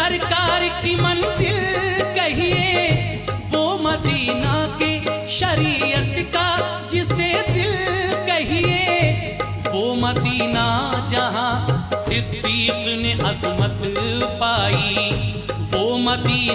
सरकार की मंजिल कहिए वो मदीना के शरीयत का जिसे दिल कहिए, वो मदीना जहां सिद्दीक ने अज़मत पाई, वो मदीना